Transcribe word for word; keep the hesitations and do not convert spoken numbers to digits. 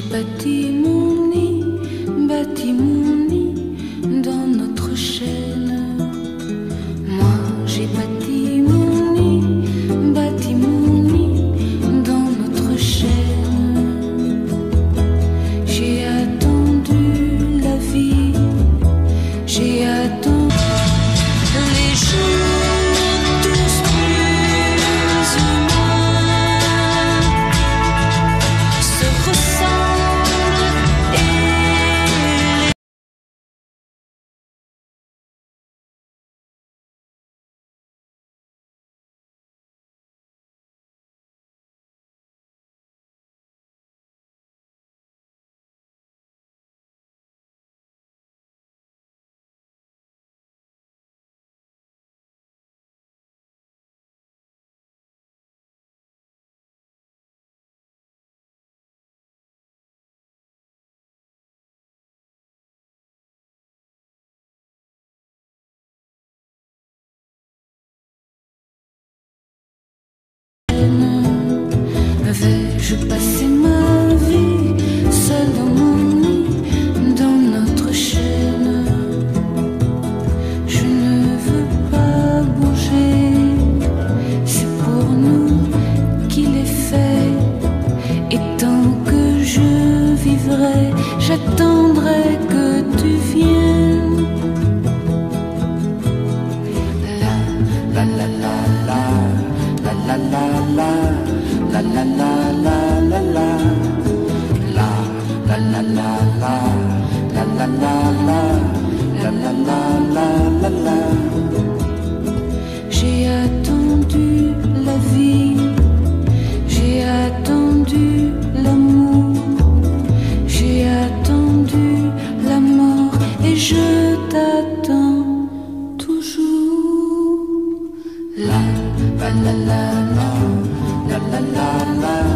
bâti mon nid, bâti mon nid dans notre chaîne. Moi j'ai bâti mon nid, bâti mon nid dans notre chaîne. J'ai attendu la vie, j'ai attendu les jours tous plus humains se ressemblent et vais-je passer ma vie seule dans mon nid, dans notre chaîne? Je ne veux pas bouger, c'est pour nous qu'il est fait. Et tant que je vivrai, j'attendrai que tu viennes. La la la la la la la la la. La la la la la la la la la la la la la la la la la la la la. J'ai attendu la vie, j'ai attendu l'amour, j'ai attendu la mort et je t'attends toujours. La la la la la la la la la.